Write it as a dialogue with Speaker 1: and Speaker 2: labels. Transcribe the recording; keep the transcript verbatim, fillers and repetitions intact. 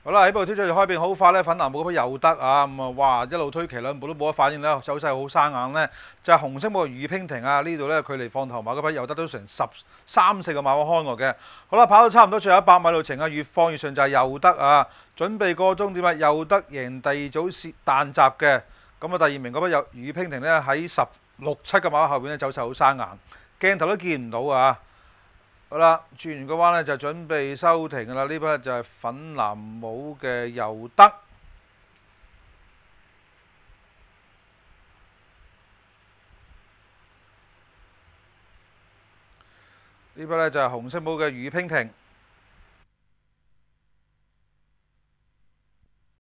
Speaker 1: 好啦，喺部挑戰開變好快咧，粉藍帽嗰匹又得啊，咁啊，哇，一路推騎兩步都冇得反應咧，走勢好生硬咧，就係、是、紅色帽嘅雨娉婷啊，呢度咧距離放頭馬嗰匹又得都成十三四個馬位看落嘅。好啦，跑到差唔多最後一百米路程啊，越放越順就係又得啊，準備過終點啊，又得贏第二組蝕彈閘嘅。咁啊，第二名嗰匹有雨娉婷咧喺十六七個馬位後邊咧走勢好生硬，鏡頭都見唔到啊！好啦，轉完個彎咧就準備收停㗎啦。呢匹就係粉藍帽嘅又得。呢匹咧就係紅色帽嘅雨娉婷。